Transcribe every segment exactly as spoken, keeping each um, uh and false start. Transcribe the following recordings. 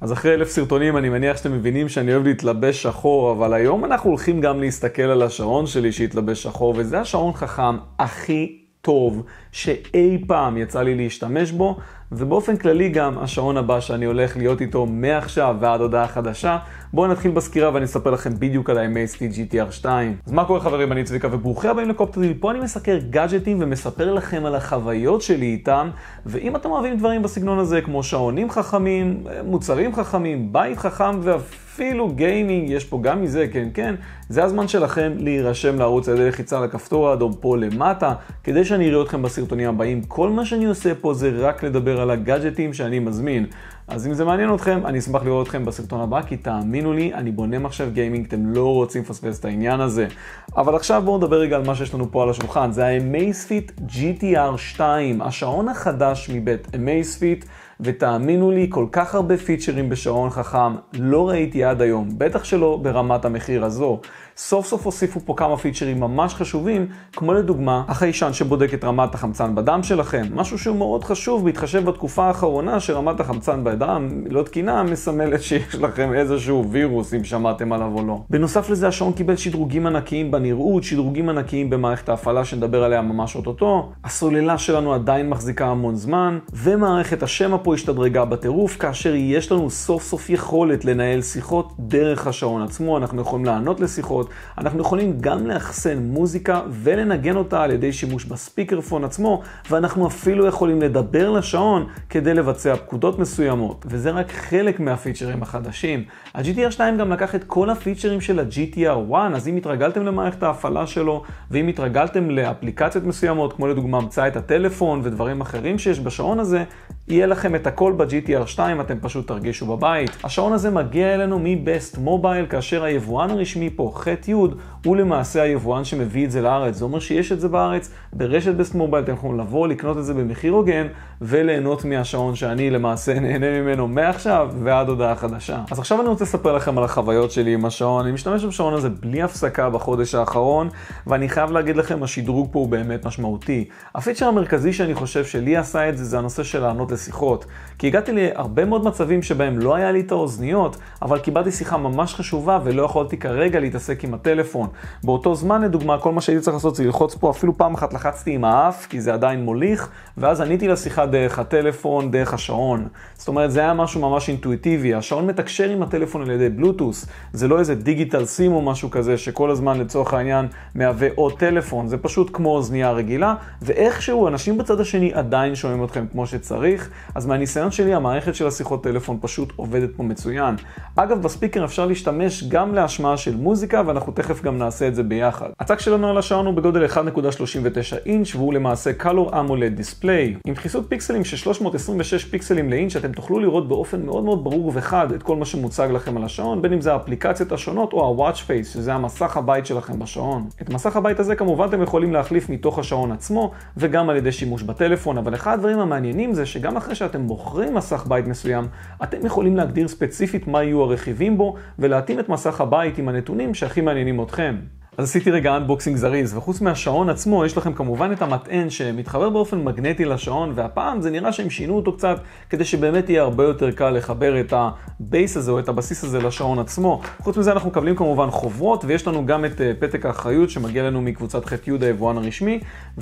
אז אחרי אלף סרטונים אני מניח שאתם מבינים שאני אוהב להתלבש שחור, אבל היום אנחנו הולכים גם להסתכל על השעון שלי שהתלבש שחור, וזה השעון חכם הכי טוב שאי פעם יצא לי להשתמש בו, ובאופן כללי גם השעון הבא שאני הולך להיות איתו מעכשיו ועד הודעה חדשה. בואו נתחיל בסקירה ואני אספר לכם בדיוק על ה-אמייזפיט ג'י טי אר שתיים. אז מה קורה חברים, אני צביקה וברוכים הבאים לקופטריל. פה אני מסקר גאדג'טים ומספר לכם על החוויות שלי איתם, ואם אתם אוהבים דברים בסגנון הזה כמו שעונים חכמים, מוצרים חכמים, בית חכם ואפילו גיימינג, יש פה גם מזה, כן כן, זה הזמן שלכם להירשם לערוץ על ידי לחיצה על הכפתור האדום פה למטה, כדי שאני אראה אתכם בסרטונים הבאים. כל מה שאני עושה פה זה רק לדבר על הגאדג'טים שאני מזמין. אז אם זה מעניין אתכם, אני אשמח לראות אתכם בסרטון הבא, כי תאמינו לי, אני בונה מחשב גיימינג, אתם לא רוצים לפספס את העניין הזה. אבל עכשיו בואו נדבר רגע על מה שיש לנו פה על השולחן. זה ה-אמייזפיט ג'י טי אר שתיים, השעון החדש מבית אמייזפיט, ותאמינו לי, כל כך הרבה פיצ'רים בשעון חכם לא ראיתי עד היום, בטח שלא ברמת המחיר הזו. סוף סוף הוסיפו פה כמה פיצ'רים ממש חשובים, כמו לדוגמה החיישן שבודק את רמת החמצן בדם שלכם, משהו שהוא מאוד חשוב בהתחשב בתקופה האחרונה שרמת החמצן בדם לא תקינה, מסמלת שיש לכם איזשהו וירוס אם שמעתם עליו או לא. בנוסף לזה השעון קיבל שדרוגים ענקיים בנראות, שדרוגים ענקיים במערכת ההפעלה שנדבר עליה ממש אוטוטו, הסוללה שלנו עדיין מחזיקה המון זמן, ומערכת השמע פה השתדרגה בטירוף, כאשר יש לנו סוף סוף יכולת לנהל שיחות דרך השעון עצמו. אנחנו יכולים לענות לשיחות, אנחנו יכולים גם לאחסן מוזיקה ולנגן אותה על ידי שימוש בספיקרפון עצמו, ואנחנו אפילו יכולים לדבר לשעון כדי לבצע פקודות מסוימות, וזה רק חלק מהפיצ'רים החדשים. ה-ג'י טי אר שתיים גם לקח את כל הפיצ'רים של ה-ג'י טי אר אחת, אז אם התרגלתם למערכת ההפעלה שלו, ואם התרגלתם לאפליקציות מסוימות, כמו לדוגמה מצא את הטלפון ודברים אחרים שיש בשעון הזה, יהיה לכם את הכל ב-ג'י טי אר שתיים, אתם פשוט תרגישו בבית. השעון הזה מגיע אלינו מ-Best Mobile, כאשר היבואן הרשמי פה, ח' י', הוא למעשה היבואן שמביא את זה לארץ. זה אומר שיש את זה בארץ, ברשת Best Mobile אתם יכולים לבוא, לקנות את זה במחיר הוגן, וליהנות מהשעון שאני למעשה נהנה ממנו מעכשיו ועד הודעה חדשה. אז עכשיו אני רוצה לספר לכם על החוויות שלי עם השעון. אני משתמש בשעון הזה בלי הפסקה בחודש האחרון, ואני חייב להגיד לכם, השדרוג פה הוא באמת משמעותי. הפיצ'ר המרכזי שאני חושב שלי עשה את זה, זה הנושא של לענות לשיחות. כי הגעתי להרבה מאוד מצבים שבהם לא היה לי את האוזניות, אבל קיבלתי שיחה ממש חשובה ולא יכולתי כרגע להתעסק עם הטלפון. באותו זמן, לדוגמה, כל מה שהייתי צריך לעשות זה ללחוץ פה, אפילו פעם אחת לחצתי עם האף, כי זה עדיין מוליך, ואז עניתי לשיחה דרך הטלפון, דרך השעון. זאת אומרת, זה היה משהו ממש אינטואיטיבי. השעון מתקשר עם הטלפון על ידי בלוטוס. זה לא איזה דיגיטל סים או משהו כזה שכל הזמן לצורך העניין מהווה עוד טלפון. זה פשוט כמו אוזנייה רגילה, ואיכשהו אנשים בצד השני עדיין שומעים אתכם כמו שצריך. אז מהניסיון שלי, המערכת של השיחות טלפון פשוט עובדת פה מצוין. אגב, בספיקר אפשר להשתמש גם להשמעה של מוזיקה, ואנחנו תכף גם נעשה את זה ביחד. הצג שלנו על השעון הוא בגודל אחת נקודה שלושים ותשע אינץ', והוא למעשה Color AMOLED Display. עם דחיסות פיקסלים של שלוש מאות עשרים ושש פיקסלים לאינץ', אתם תוכלו לראות באופן מאוד מאוד ברור וחד את כל מה שמוצג לכם על השעון, בין אם זה האפליקציות השונות או ה-Watch Face, שזה המסך הבית שלכם בשעון. את מסך הבית הזה כמובן אתם יכולים להחליף מתוך השעון עצמו, וגם על ידי שימוש בטלפון, אבל אחד הדברים המעניינים זה שגם אחרי שאתם בוחרים מסך בית מסוים, אתם יכולים להגדיר ספציפית מה יהיו הרכיבים בו, ולהתאים את מסך הבית עם הנתונים שהכי מעניינים אתכם. אז עשיתי רגע אנבוקסינג זריז, וחוץ מהשעון עצמו יש לכם כמובן את המטען שמתחבר באופן מגנטי לשעון, והפעם זה נראה שהם שינו אותו קצת כדי שבאמת יהיה הרבה יותר קל לחבר את הבייס הזה או את הבסיס הזה לשעון עצמו. חוץ מזה אנחנו מקבלים כמובן חוברות, ויש לנו גם את פתק האחריות שמגיע לנו מקבוצת ח' י' היבואן הרשמי,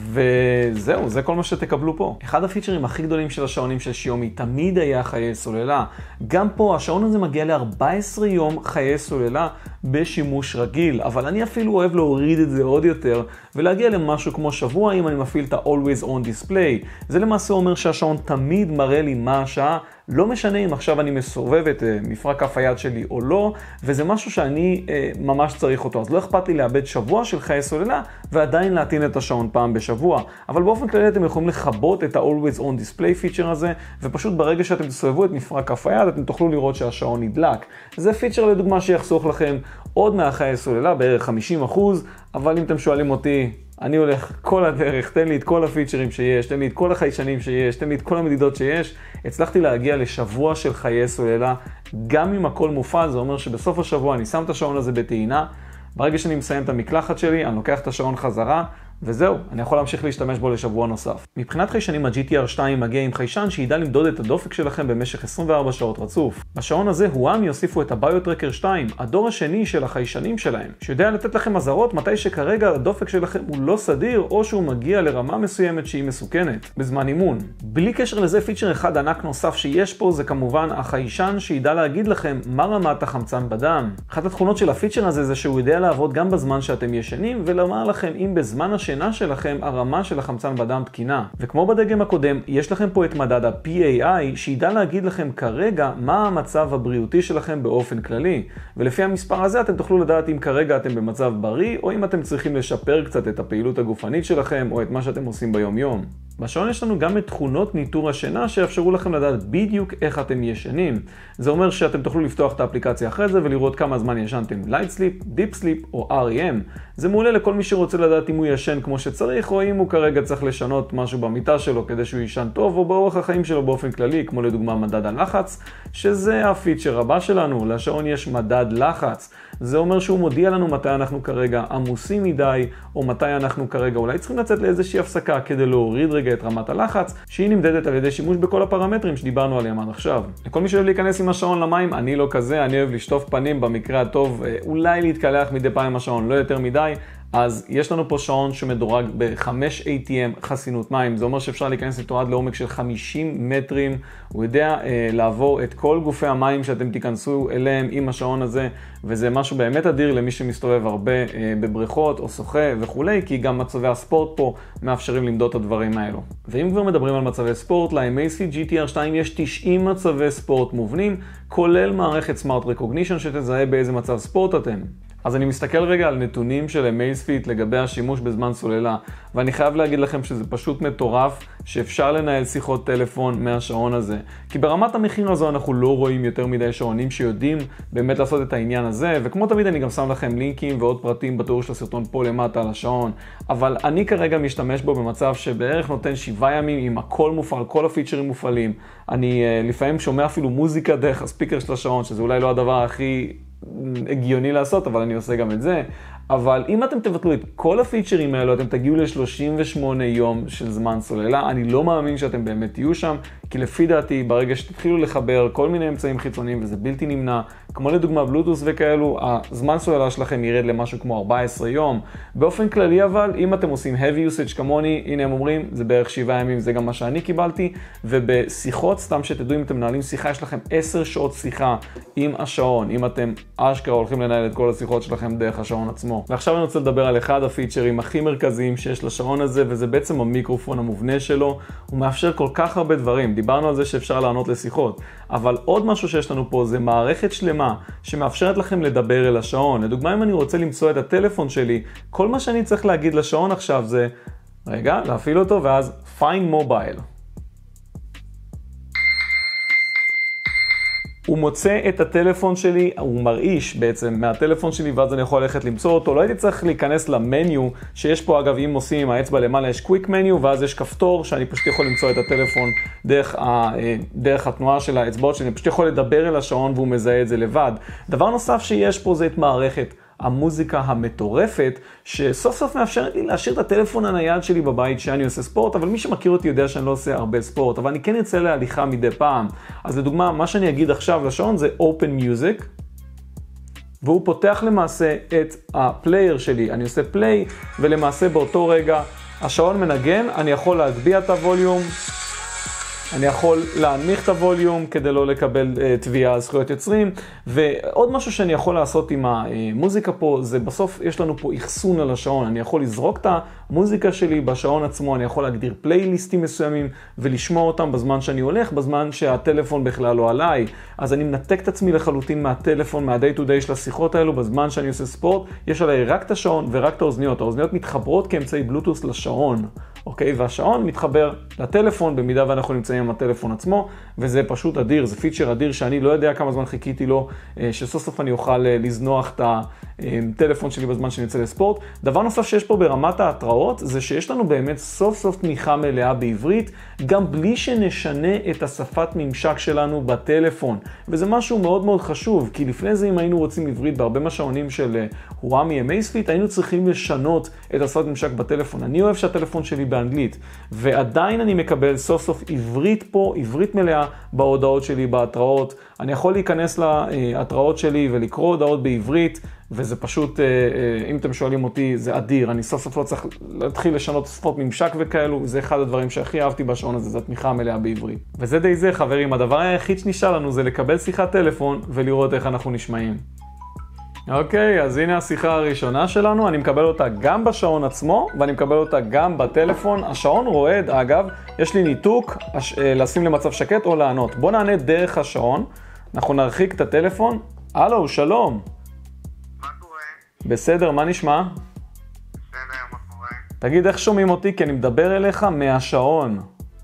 וזהו, זה כל מה שתקבלו פה. אחד הפיצ'רים הכי גדולים של השעונים של שיומי תמיד היה חיי סוללה. גם פה השעון הזה מגיע ל-ארבעה עשר יום חיי סוללה בשימוש רגיל, אבל אני אפילו אוהב להוריד את זה עוד יותר ולהגיע למשהו כמו שבוע אם אני מפעיל את ה-Always On Display. זה למעשה אומר שהשעון תמיד מראה לי מה השעה, לא משנה אם עכשיו אני מסובב את מפרק כף היד שלי או לא, וזה משהו שאני אה, ממש צריך אותו. אז לא אכפת לי לאבד שבוע של חיי סוללה ועדיין להטעין את השעון פעם בשבוע. אבל באופן כללי אתם יכולים לחבות את ה-Always On Display פיצ'ר הזה, ופשוט ברגע שאתם תסובבו את מפרק כף היד אתם תוכלו לראות שהשעון נדלק. זה פיצ'ר לדוגמה שיחסוך לכם עוד מהחיי סוללה, בערך חמישים אחוז, אבל אם אתם שואלים אותי, אני הולך כל הדרך, תן לי את כל הפיצ'רים שיש, תן לי את כל החיישנים שיש, תן לי את כל המדידות שיש. הצלחתי להגיע לשבוע של חיי סוללה, גם אם הכל מופעל. זה אומר שבסוף השבוע אני שם את השעון הזה בטעינה, ברגע שאני מסיים את המקלחת שלי, אני לוקח את השעון חזרה, וזהו, אני יכול להמשיך להשתמש בו לשבוע נוסף. מבחינת חיישנים, ה-ג'י טי אר שתיים מגיע עם חיישן שידע למדוד את הדופק שלכם במשך עשרים וארבע שעות רצוף. בשעון הזה הוואם יוסיפו את הביוטרקר שתיים, הדור השני של החיישנים שלהם, שיודע לתת לכם אזהרות מתי שכרגע הדופק שלכם הוא לא סדיר, או שהוא מגיע לרמה מסוימת שהיא מסוכנת, בזמן אימון. בלי קשר לזה, פיצ'ר אחד ענק נוסף שיש פה זה כמובן החיישן שידע להגיד לכם מה רמת החמצן בדם. אחת התכונות של הפיצ'ר הזה זה שהוא יודע לעבוד גם בזמן שאתם ישנים, ולומר לכם אם בזמן השינה שלכם הרמה של החמצן בדם תקינה. וכמו בדגם הקודם, יש לכם פה את מדד ה-פי איי איי שידע להגיד לכם כרגע מה המצב הבריאותי שלכם באופן כללי. ולפי המספר הזה אתם תוכלו לדעת אם כרגע אתם במצב בריא, או אם אתם צריכים לשפר קצת את הפעילות הגופנית שלכם, או את מה שאתם עושים ביום יום. בשעון יש לנו גם את תכונות ניטור השינה שיאפשרו לכם לדעת בדיוק איך אתם ישנים. זה אומר שאתם תוכלו לפתוח את האפליקציה אחרי זה ולראות כמה זמן ישנתם Light Sleep, Deep Sleep או אר אי אם. זה מעולה לכל מי שרוצה לדעת אם הוא ישן כמו שצריך, או אם הוא כרגע צריך לשנות משהו במיטה שלו כדי שהוא ישן טוב, או באורח החיים שלו באופן כללי, כמו לדוגמה מדד הלחץ, שזה הפיצ'ר הבא שלנו. לשעון יש מדד לחץ. זה אומר שהוא מודיע לנו מתי אנחנו כרגע עמוסים מדי, או מתי אנחנו כרגע אולי צריכים לצאת לאיזושהי הפסקה כדי להוריד רגע את רמת הלחץ, שהיא נמדדת על ידי שימוש בכל הפרמטרים שדיברנו עליהם עד עכשיו. לכל מי שאוהב להיכנס עם השעון למים, אני לא כזה, אני אוהב לשטוף פנים במקרה הטוב, אולי להתקלח מדי פעם עם השעון, לא יותר מדי. אז יש לנו פה שעון שמדורג ב-חמש איי טי אם חסינות מים. זה אומר שאפשר להיכנס איתו עד לעומק של חמישים מטרים. הוא יודע אה, לעבור את כל גופי המים שאתם תיכנסו אליהם עם השעון הזה, וזה משהו באמת אדיר למי שמסתובב הרבה אה, בבריכות או שוחה וכולי, כי גם מצבי הספורט פה מאפשרים למדוד את הדברים האלו. ואם כבר מדברים על מצבי ספורט, ל-אמייזפיט ג'י טי אר שתיים יש תשעים מצבי ספורט מובנים, כולל מערכת סמארט רקוגנישן שתזהה באיזה מצב ספורט אתם. אז אני מסתכל רגע על נתונים של אמייזפיט לגבי השימוש בזמן סוללה, ואני חייב להגיד לכם שזה פשוט מטורף שאפשר לנהל שיחות טלפון מהשעון הזה. כי ברמת המחיר הזו אנחנו לא רואים יותר מדי שעונים שיודעים באמת לעשות את העניין הזה, וכמו תמיד אני גם שם לכם לינקים ועוד פרטים בתיאור של הסרטון פה למטה על השעון. אבל אני כרגע משתמש בו במצב שבערך נותן שבעה ימים עם הכל מופעל, כל הפיצ'רים מופעלים. אני לפעמים שומע אפילו מוזיקה דרך הספיקר של השעון, שזה אולי לא הדבר הכי הגיוני לעשות, אבל אני עושה גם את זה. אבל אם אתם תבטלו את כל הפיצ'רים האלו, אתם תגיעו ל-שלושים ושמונה יום של זמן סוללה. אני לא מאמין שאתם באמת תהיו שם, כי לפי דעתי, ברגע שתתחילו לחבר כל מיני אמצעים חיצוניים, וזה בלתי נמנע, כמו לדוגמה בלוטוס וכאלו, הזמן סוללה שלכם ירד למשהו כמו ארבעה עשר יום. באופן כללי אבל, אם אתם עושים heavy usage כמוני, הנה הם אומרים, זה בערך שבעה ימים, זה גם מה שאני קיבלתי, ובשיחות, סתם שתדעו אם אתם מנהלים שיחה, יש לכם עשר שעות שיחה עם השעון, אם אתם אשכרה הולכים לנהל את כל השיחות שלכם דרך השעון עצמו. ועכשיו אני רוצה לדבר על אחד הפיצ'רים הכי מרכזיים שיש לשעון הזה, וזה בעצם המיקרופון המובנה שלו. הוא מאפשר כל כך הרבה דברים. דיברנו על זה שאפשר לענות לשיחות, אבל עוד משהו שיש לנו פה זה מערכת שלמה שמאפשרת לכם לדבר אל השעון. לדוגמה, אם אני רוצה למצוא את הטלפון שלי, כל מה שאני צריך להגיד לשעון עכשיו זה, רגע, להפעיל אותו ואז find mobile. הוא מוצא את הטלפון שלי, הוא מרעיש בעצם מהטלפון שלי, ואז אני יכול ללכת למצוא אותו. לא הייתי צריך להיכנס למניו, שיש פה אגב, אם עושים עם האצבע למעלה, יש קוויק מניו, ואז יש כפתור שאני פשוט יכול למצוא את הטלפון דרך, ה, דרך התנועה של האצבעות שלי. אני פשוט יכול לדבר אל השעון והוא מזהה את זה לבד. דבר נוסף שיש פה זה את מערכת המוזיקה המטורפת, שסוף סוף מאפשרת לי להשאיר את הטלפון הנייד שלי בבית שאני עושה ספורט, אבל מי שמכיר אותי יודע שאני לא עושה הרבה ספורט, אבל אני כן יוצא להליכה מדי פעם. אז לדוגמה, מה שאני אגיד עכשיו לשעון זה Open Music, והוא פותח למעשה את הפלייר שלי. אני עושה פליי, ולמעשה באותו רגע השעון מנגן, אני יכול להגביה את הווליום, אני יכול להנמיך את הווליום כדי לא לקבל uh, תביעה על זכויות יוצרים. ועוד משהו שאני יכול לעשות עם המוזיקה פה, זה בסוף יש לנו פה אחסון על השעון. אני יכול לזרוק את המוזיקה שלי בשעון עצמו, אני יכול להגדיר פלייליסטים מסוימים ולשמוע אותם בזמן שאני הולך, בזמן שהטלפון בכלל לא עליי. אז אני מנתק את עצמי לחלוטין מהטלפון, מה-day to day של השיחות האלו, בזמן שאני עושה ספורט, יש עליי רק את השעון ורק את האוזניות. האוזניות מתחברות כאמצעי בלוטוס לשעון. אוקיי, והשעון מתחבר לטלפון במידה ואנחנו נמצאים עם הטלפון עצמו, וזה פשוט אדיר, זה פיצ'ר אדיר שאני לא יודע כמה זמן חיכיתי לו, שסוף סוף אני אוכל לזנוח את הטלפון שלי בזמן שאני יוצא לספורט. דבר נוסף שיש פה ברמת ההתראות, זה שיש לנו באמת סוף סוף תמיכה מלאה בעברית, גם בלי שנשנה את השפת ממשק שלנו בטלפון. וזה משהו מאוד מאוד חשוב, כי לפני זה אם היינו רוצים עברית בהרבה מהשעונים של הוואמי אמייספיט, היינו צריכים לשנות את השפת ממשק בטלפון. אני אוהב שהטלפון שלי באנגלית, ועדיין אני מקבל סוף סוף עברית פה, עברית מלאה בהודעות שלי, בהתראות. אני יכול להיכנס להתראות שלי ולקרוא הודעות בעברית, וזה פשוט, אם אתם שואלים אותי, זה אדיר. אני סוף סוף לא צריך להתחיל לשנות שפות ממשק וכאלו, זה אחד הדברים שהכי אהבתי בשעון הזה, זה התמיכה המלאה בעברית. וזה די זה, חברים, הדבר היחיד שנשאר לנו זה לקבל שיחת טלפון ולראות איך אנחנו נשמעים. אוקיי, אז הנה השיחה הראשונה שלנו, אני מקבל אותה גם בשעון עצמו, ואני מקבל אותה גם בטלפון. השעון רועד, אגב, יש לי ניתוק, לשים למצב שקט או לענות. בוא נענה דרך השעון, אנחנו נרחיק את הטלפון. הלו, שלום. מה קורה? בסדר, מה נשמע? בסדר, מה קורה? תגיד, איך שומעים אותי? כי אני מדבר אליך מהשעון.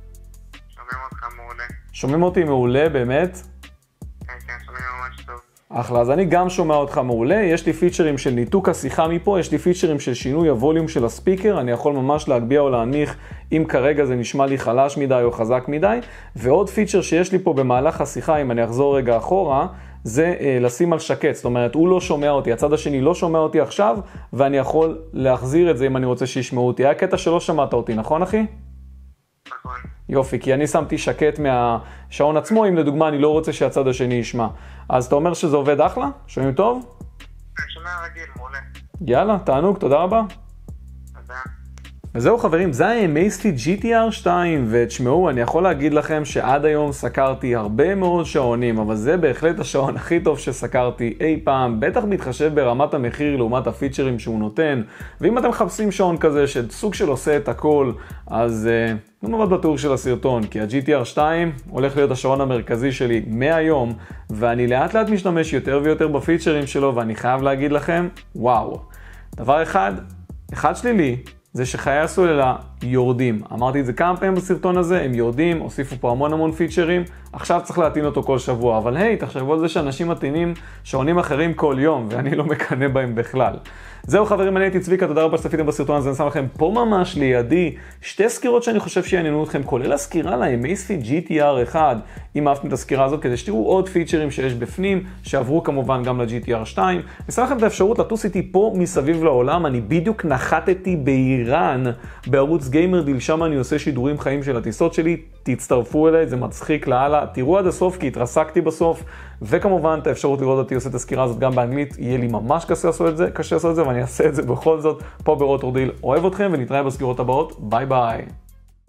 שומעים אותך מעולה. שומעים אותי מעולה, באמת? כן, כן, שומעים ממש טוב. אחלה, אז אני גם שומע אותך מעולה. יש לי פיצ'רים של ניתוק השיחה מפה, יש לי פיצ'רים של שינוי הווליום של הספיקר, אני יכול ממש להגביה או להנמיך אם כרגע זה נשמע לי חלש מדי או חזק מדי. ועוד פיצ'ר שיש לי פה במהלך השיחה, אם אני אחזור רגע אחורה, זה אה, לשים על שקט. זאת אומרת, הוא לא שומע אותי, הצד השני לא שומע אותי עכשיו, ואני יכול להחזיר את זה אם אני רוצה שישמעו אותי. היה קטע שלא שמעת אותי, נכון אחי? נכון. יופי, כי אני שמתי שקט מהשעון עצמו, אם לדוגמה אני לא רוצה שהצד השני ישמע. אז אתה אומר שזה עובד אחלה? שומעים טוב? אני שומע רגיל, מעולה. יאללה, תענוג, תודה רבה. תודה. וזהו חברים, זה ה-אמייספיט ג'י טי אר שתיים, ותשמעו, אני יכול להגיד לכם שעד היום סקרתי הרבה מאוד שעונים, אבל זה בהחלט השעון הכי טוב שסקרתי אי פעם, בטח מתחשב ברמת המחיר לעומת הפיצ'רים שהוא נותן, ואם אתם מחפשים שעון כזה שסוג של עושה את הכל, אז תנו מבט בתיאור של הסרטון, כי ה-ג'י טי אר שתיים הולך להיות השעון המרכזי שלי מהיום, ואני לאט לאט משתמש יותר ויותר בפיצ'רים שלו, ואני חייב להגיד לכם, וואו. דבר אחד, אחד שלילי, זה שחיי הסוללה יורדים. אמרתי את זה כמה פעמים בסרטון הזה, הם יורדים, הוסיפו פה המון המון פיצ'רים, עכשיו צריך להטעין אותו כל שבוע, אבל היי, תחשבו על זה שאנשים מטעינים שעונים אחרים כל יום, ואני לא מקנא בהם בכלל. זהו חברים, אני הייתי צביקה, תודה רבה שצפיתם בסרטון הזה, אני שם לכם פה ממש לידי שתי סקירות שאני חושב שיעניינו אתכם, כולל הסקירה ל-אמייספיט ג'י טי אר אחד, אם אהבתם את הסקירה הזאת, כדי שתראו עוד פיצ'רים שיש בפנים, שעברו כמובן גם ל-ג'י טי אר שתיים. אני שם לכם את האפשרות לטוס איתי פה מסביב לעולם, אני בדיוק נחתתי באיראן, בערוץ גיימר דיל, שם אני עושה שידורים חיים של הטיסות שלי, תצטרפו אליי, זה מצחיק לאללה, תראו עד הסוף כי התרסקתי בסוף, וכמובן את האפשרות לראות אותי עושה את הסקירה הזאת גם באנגלית, יהיה לי ממש קשה לעשות את זה, קשה לעשות את זה, ואני אעשה את זה בכל זאת פה ברוטור דיל. אוהב אתכם ונתראה בסקירות הבאות, ביי ביי.